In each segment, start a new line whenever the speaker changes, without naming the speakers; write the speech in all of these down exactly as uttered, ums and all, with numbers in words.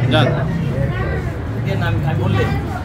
নাম বললে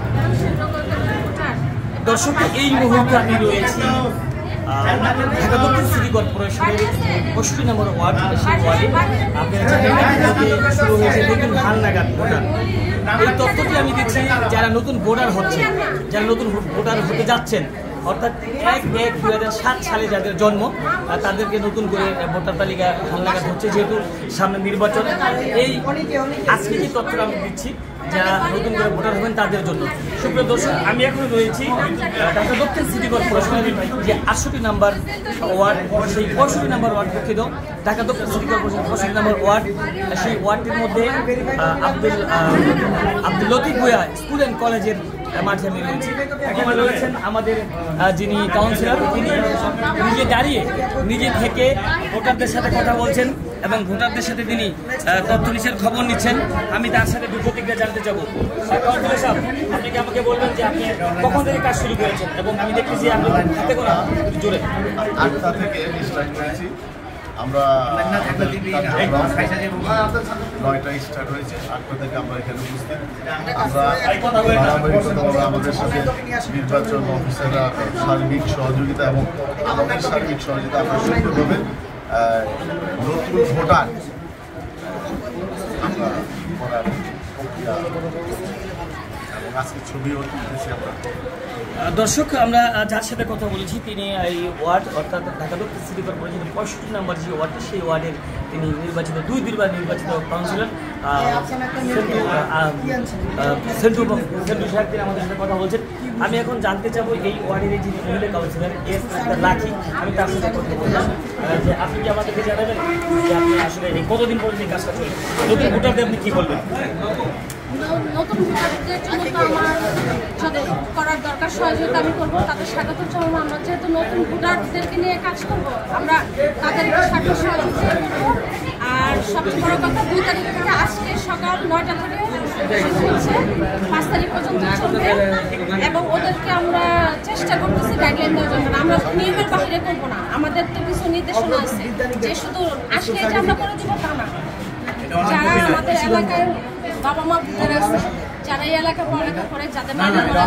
দর্শক এই মুহূর্তে আমি রয়েছি ঢাকা দক্ষিণ সিটি কর্পোরেশনের পঁয়ষট্টি নম্বর ওয়ার্ড। সেই ওয়ার্ডে আপনারা জানেন শুরু হয়েছে নতুন হালনাগাদ ভোটার। এই তথ্যটি আমি দিচ্ছি যারা নতুন ভোটার হচ্ছে, যারা নতুন ভোটার হতে যাচ্ছেন, অর্থাৎ এক এক দুই হাজার সাত সালে যাদের জন্ম তাদেরকে নতুন করে ভোটার তালিকা হালনাগাদ হচ্ছে, যেহেতু সামনে নির্বাচন। এই আজকে যে তথ্যটা আমি দিচ্ছি যারা নতুন করে ভোটার হবেন তাদের জন্য। সুপ্রিয় দর্শক, আমি এখন রয়েছি ঢাকা দক্ষিণ সিটি কর্পোরেশনের যে আটষট্টি নাম্বার ওয়ার্ড, সেই পঁয়ষট্টি নাম্বার ওয়ার্ড দুঃখিত ঢাকা দক্ষিণ সিটি কর্পোরেশন পঁয়ষট্টি নাম্বার ওয়ার্ড। সেই ওয়ার্ডটির মধ্যে আব্দুল আব্দুল লতিফ ভূঁইয়া স্কুল অ্যান্ড কলেজের মাঠে আমি রয়েছি। এখানে রয়েছেন আমাদের যিনি কাউন্সিলর, তিনি নিজে দাঁড়িয়ে নিজে থেকে ভোটারদের সাথে কথা বলছেন এবং ভোটারদের সাথে তিনি তথ্য নিচ্ছেন, খবর নিচ্ছেন। আমি তার সাথে দুটো দিকটা জানতে চাবো। কাউন্সিলর সাহেব, আপনি কি আমাকে বলবেন যে আপনি কখন থেকে কাজ শুরু করেছেন? এবং আমি দেখতেছি আপনি হাতে কোনো জোরে
আটটা থেকে স্টার্ট করেছি আমরা, নয়টায় স্টার্ট হয়েছে, আটটা থেকে আমরা এখানে উপস্থিত। আমরা আমাদের সাথে নির্বাচন অফিসাররা সার্বিক সহযোগিতা এবং আমাদের সার্বিক সহযোগিতা আমরা সুন্দরভাবে নতুন ভোটার আমরা করার প্রক্রিয়া এবং আজকে ছবিও তুলতেছি আমরা।
দর্শক, আমরা যার সাথে কথা বলেছি তিনি এই ওয়ার্ড অর্থাৎ ঢাকা দক্ষিণ সিটি কর্পোরেশনের পঁয়ষট্টি নম্বর যে ওয়ার্ড, সেই ওয়ার্ডের তিনি নির্বাচিত দুই দুইবার নির্বাচিত কাউন্সিলর সেন্টু সেন্টু সাহেব, তিনি আমাদের সাথে কথা বলছেন। আমি এখন জানতে চাবো এই ওয়ার্ডের এই যিনি মহিলা কাউন্সিলর এস লাখি, আমি তার সাথে কথা বললাম যে আপনি কি আমাদেরকে জানাবেন যে আপনি আসলে এই কতদিন পর্যন্ত এই কাজটা চলে, নতুন ভোটারদের আপনি কী বলবেন?
নতুন ভোটারদের জন্য তো আমার সাথে করার দরকার, সহযোগিতা আমি করবো, তাদের স্বাগত জানাবো। আমরা যেহেতু নতুন ভোটারদেরকে নিয়ে কাজ করবো, আমরা তাদের স্বার্থ সহযোগিতা করবো। আর সবচেয়ে বড় কথা, দুই তারিখ থেকে আজকে সকাল নয়টা থেকে চলছে, পাঁচ তারিখ পর্যন্ত চলবে এবং ওদেরকে আমরা চেষ্টা করতেছি গাইডলাইন দেওয়ার জন্য। আমরা নিয়মের বাহিরে করবো না, আমাদের তো কিছু নির্দেশনা আছে যে শুধু আসলে যে আমরা করে দিব তা না। যারা আমাদের এলাকায় বাবা মা ভোটার আছে, যারা এই এলাকায় পড়ালেখা করে, যাদের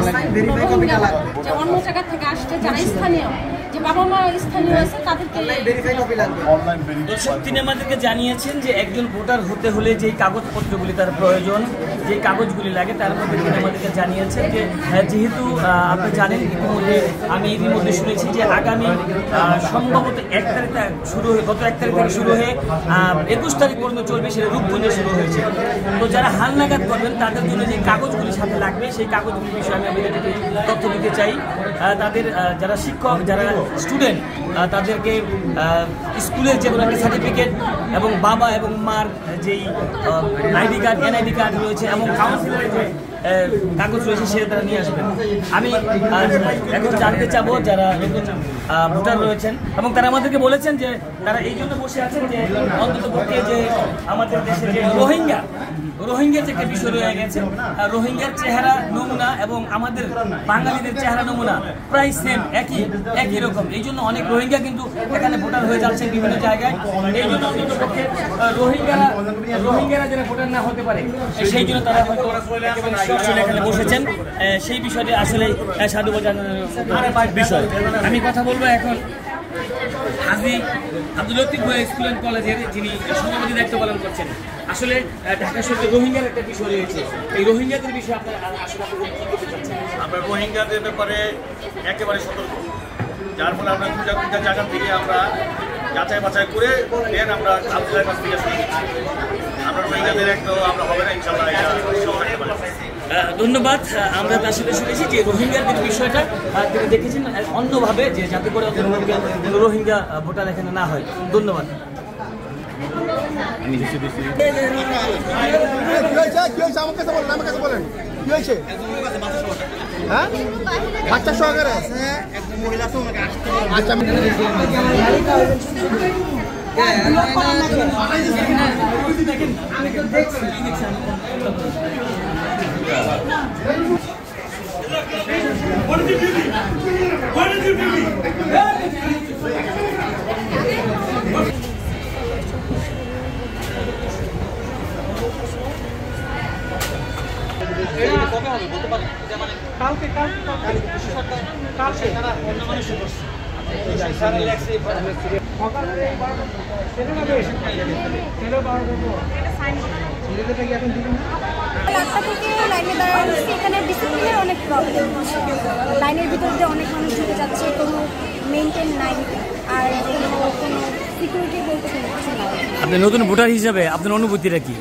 যে অন্য জায়গা থেকে আসছে, যারা স্থানীয়, যে বাবা মা স্থানীয় আছে, তাদেরকে
তিনি আমাদেরকে জানিয়েছেন যে একজন ভোটার হতে হলে যেই কাগজপত্রগুলি তার প্রয়োজন, যে কাগজগুলি লাগে, তার মধ্যে তিনি আমাদেরকে জানিয়েছেন যে যেহেতু আপনি জানেন ইতিমধ্যে, আমি ইতিমধ্যে শুনেছি যে আগামী সম্ভবত এক তারিখ শুরু হয়ে গত এক তারিখ থেকে শুরু হয়ে একুশ তারিখ পর্যন্ত চলবে, সেটা রূপগঞ্জে শুরু হয়েছে। তো যারা হালনাগাদ করবেন তাদের জন্য যে কাগজগুলি সাথে লাগবে, সেই কাগজগুলির বিষয়ে আমি আপনাদেরকে তথ্য দিতে চাই। তাদের যারা শিক্ষক, যারা স্টুডেন্ট, তাদেরকে স্কুলের যে কোনো একটা সার্টিফিকেট এবং বাবা এবং মার যেই আইডি কার্ড, এনআইডি কার্ড রয়েছে এবং কাউন্সিলরের যে কাগজ রয়েছে সেটা তারা নিয়ে আসবেন। আমি এখন জানতে চাবো যারা নতুন ভোটার রয়েছেন এবং তারা আমাদেরকে বলেছেন যে তারা এই জন্য বসে আছেন যে অন্তত পক্ষে যে আমাদের দেশে যে রোহিঙ্গা রোহিঙ্গার যে একটা বিষয় রয়ে গেছে, রোহিঙ্গার চেহারা নমুনা এবং আমাদের বাঙালিদের চেহারা নমুনা প্রায় সেম, একই একই রকম। এই জন্য অনেক রোহিঙ্গা কিন্তু এখানে ভোটার হয়ে যাচ্ছে বিভিন্ন জায়গায়। এই জন্য অন্তত পক্ষে রোহিঙ্গারা রোহিঙ্গারা যারা ভোটার না হতে পারে, সেই জন্য তারা হয়তো এখানে বসেছেন। সেই বিষয়টি আসলে সাধুবাদ জানানোর বিষয়। আমি কথা বলবো এখন হাজি আব্দুল লতিফ ভূঁইয়া স্কুল অ্যান্ড কলেজের যিনি সভাপতি দায়িত্ব পালন করছেন। আসলে ঢাকা শহরে রোহিঙ্গার একটা বিষয় রয়েছে, এই রোহিঙ্গাদের বিষয়ে আপনার আসলে
আমরা রোহিঙ্গাদের ব্যাপারে একেবারে সতর্ক, যার ফলে আমরা পূজা পূজা জায়গা থেকে আমরা যাচাই বাছাই করে দেন আমরা কাউন্সিলের কাছ থেকে শুনে নিচ্ছি। আমরা রোহিঙ্গাদের একটু আমরা হবে না ইনশাআল্লাহ।
ধন্যবাদ। আমরা তার সাথে শুনেছি যে রোহিঙ্গাদের বিষয়টা তিনি দেখেছেন অন্যভাবে, যে যাতে করে রোহিঙ্গা ভোটার এখানে না হয়। ধন্যবাদ।
বাচ্চা সহকারে আচ্ছা
What did you do? What did you do?
কবে হবে বলতে পারেন? মানে কালকে কালকে কালকে কালকে তারা অন্য মানুষ করছে
আটটা থেকে লাইনে দাঁড়ানো এখানে ডিসিপ্লিনের অনেক প্রবলেম। লাইনের ভিতর দিয়ে অনেক মানুষ ঢুকে যাচ্ছে, কোনো মেনটেন নাই, আর কোনো কোনো সিকিউরিটি বলতে কোনো কিছু নাই।
আপনি নতুন ভোটার হিসাবে আপনার অনুভূতিটা কি?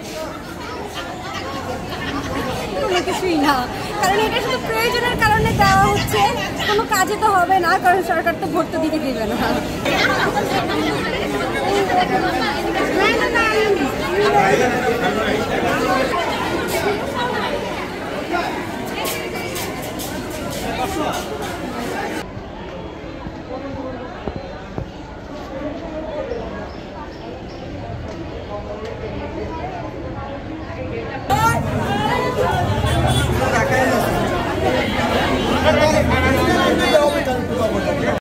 কোনো কিছুই না, কারণ এটা শুধু প্রয়োজনের কারণে দেওয়া হচ্ছে, কোনো কাজে তো হবে না, কারণ সরকার তো ভোট তো দিতে দেবে না।
টাকা